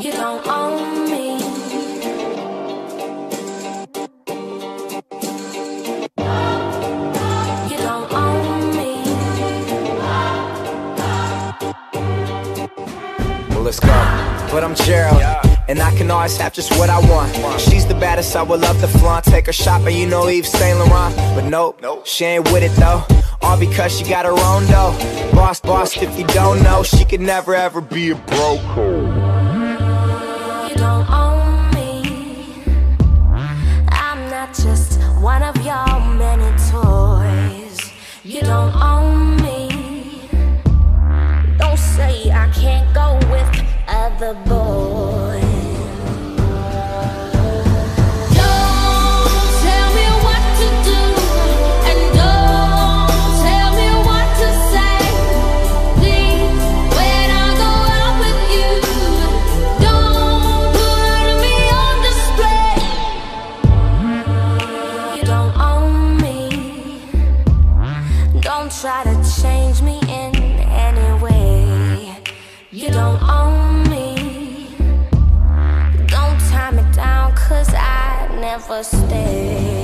You don't own me. You don't own me. Well, let's go. But I'm Gerald, and I can always have just what I want. She's the baddest, I would love to flaunt. Take her shopping, you know Yves Saint Laurent. But nope, she ain't with it though. All because she got her own dough. Boss, if you don't know, she could never ever be a broke. You don't own me. I'm not just one of your many toys. You don't own me. Don't say I can't go with other boys. Try to change me in any way. You don't own me. Don't tie me down, cause I never stay.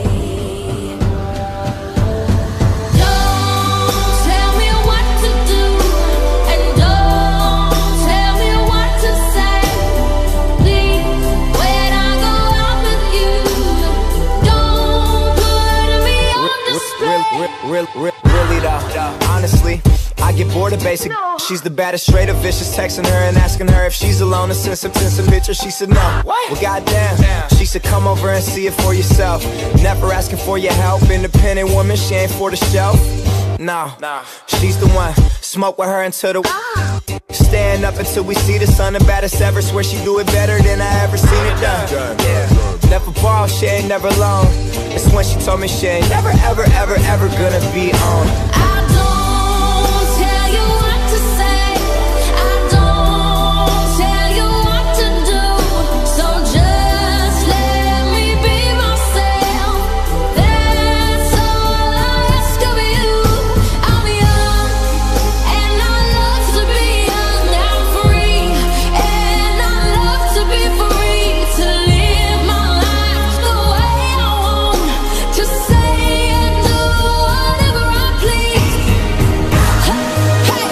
Don't tell me what to do, and don't tell me what to say. Please, when I go out with you, don't put me on display. Really though, honestly, I get bored of basic. She's the baddest, straight up vicious. Texting her and asking her if she's alone and send some pictures. She said no. Well, goddamn. She said come over and see it for yourself. Never asking for your help. Independent woman, she ain't for the show. No, she's the one. Smoke with her until the stand up until we see the sun. The baddest ever. Swear she do it better than I ever seen it done. Yeah. Never ball, she ain't never alone. It's when she told me she ain't never ever gonna be on. I don't tell you what to say. I don't tell you what to do. So just let me be myself. That's all I ask of you. I'm young and I love to be young. I'm free and I love to be free. To live my life the way I want. To say and do whatever I please. Hey,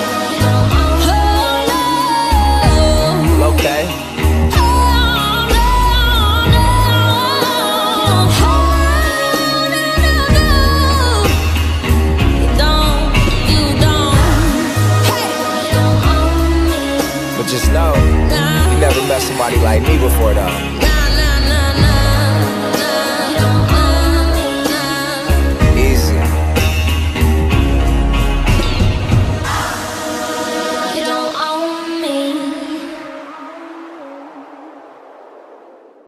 Okay. But just know, you never met somebody like me before though.